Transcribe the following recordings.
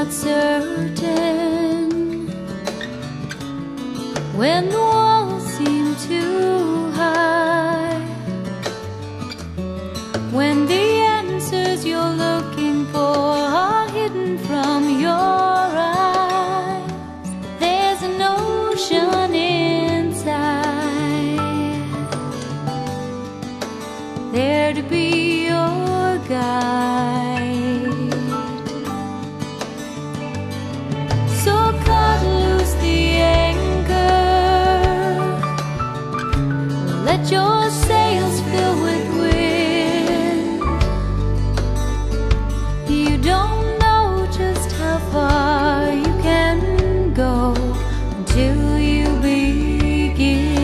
not certain, when the walls seem too high, when the answers you're looking for are hidden from your eyes, there's an ocean inside, there to be your guide. So cut loose the anchor, let your sails fill with wind. You don't know just how far you can go until you begin.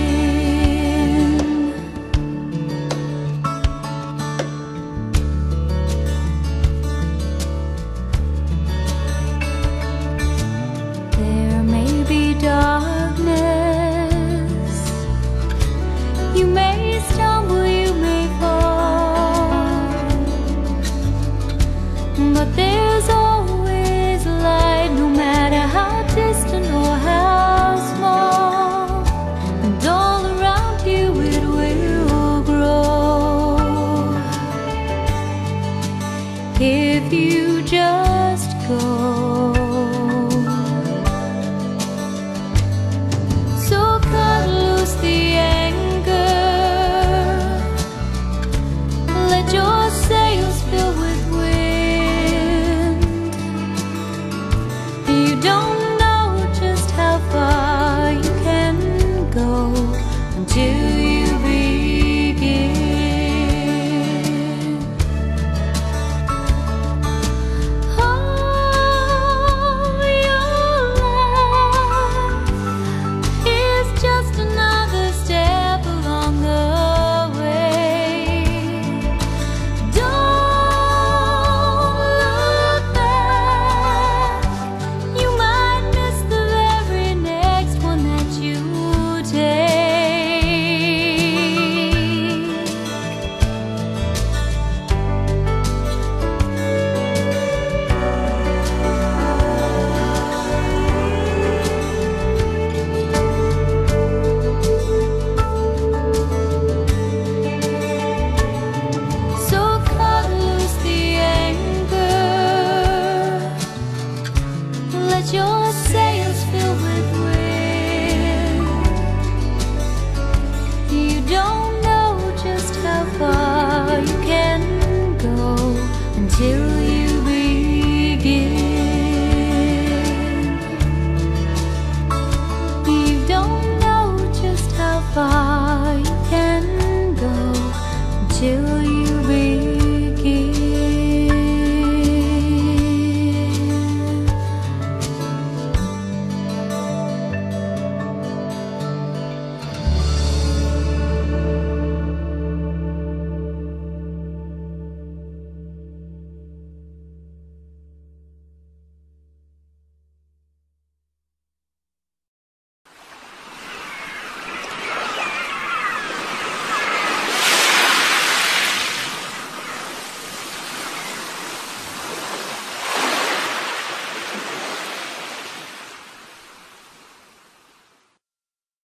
There may be darkness, you may stumble, you may fall, but there's always light, no matter how distant or how small, and all around you it will grow if you just go.